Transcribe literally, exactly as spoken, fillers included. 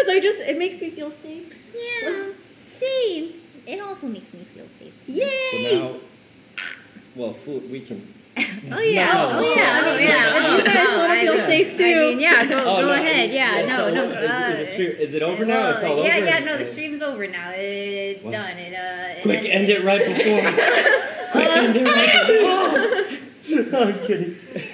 because I just it makes me feel safe. Yeah, same. It also makes me feel safe. Yay! So now, well, food we can. Oh yeah, No. oh yeah, I oh mean, yeah. if you guys Oh, want to I feel know. safe too. I mean, yeah, go, Oh, go no, ahead. Yeah, yeah, no, so no. what- Uh, is, is, the stream, is it over now? well, It's all yeah, over. Yeah, no, the Uh, stream's over now. It's What? done. It uh. It Quick, ended. end it right before. Quick, end it right before. I'm kidding.